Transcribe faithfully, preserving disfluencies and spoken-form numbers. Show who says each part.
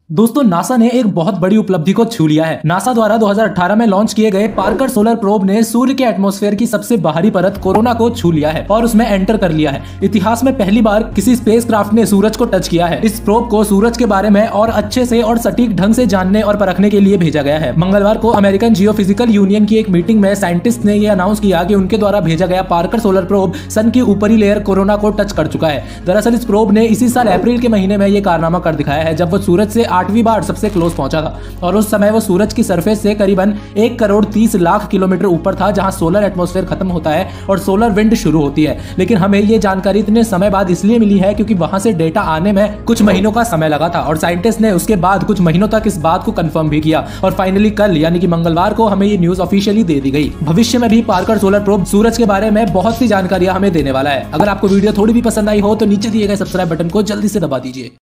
Speaker 1: दोस्तों नासा ने एक बहुत बड़ी उपलब्धि को छू लिया है। नासा द्वारा दो हज़ार अठारह में लॉन्च किए गए पार्कर सोलर प्रोब ने सूर्य के एटमॉस्फेयर की सबसे बाहरी परत कोरोना को छू लिया है और उसमें एंटर कर लिया है। इतिहास में पहली बार किसी स्पेसक्राफ्ट ने सूरज को टच किया है। इस प्रोब को सूरज के बारे में और अच्छे से और सटीक ढंग से जानने और परखने के लिए भेजा गया है। मंगलवार को अमेरिकन जियोफिजिकल यूनियन की एक मीटिंग में साइंटिस्ट ने यह अनाउंस किया कि उनके द्वारा भेजा गया पार्कर सोलर प्रोब सन की ऊपरी लेयर कोरोना को टच कर चुका है। दरअसल इस प्रोब ने इसी साल अप्रैल के महीने में यह कारनामा कर दिखाया है जब वो सूरज से आठवीं बार सबसे क्लोज पहुंचा था और उस समय वो सूरज की सरफेस से करीबन एक करोड़ तीस लाख किलोमीटर ऊपर था, जहां सोलर एटमॉस्फेयर खत्म होता है और सोलर विंड शुरू होती है। लेकिन हमें ये जानकारी इतने समय बाद इसलिए मिली है क्योंकि वहां से डेटा आने में कुछ महीनों का समय लगा था और साइंटिस्ट ने उसके बाद कुछ महीनों तक इस बात को कंफर्म भी किया और फाइनली कल यानी कि मंगलवार को हमें ये न्यूज ऑफिशियली दे दी गई। भविष्य में भी पार्कर सोलर प्रोब सूरज के बारे में बहुत सी जानकारियां हमें देने वाला है। अगर आपको वीडियो थोड़ी भी पसंद आई हो तो नीचे दिए गए सब्सक्राइब बटन को जल्दी से दबा दीजिए।